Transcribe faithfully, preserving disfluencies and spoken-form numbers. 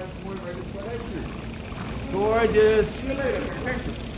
got some more ready for that trip. Gorgeous. See you later. Thank you.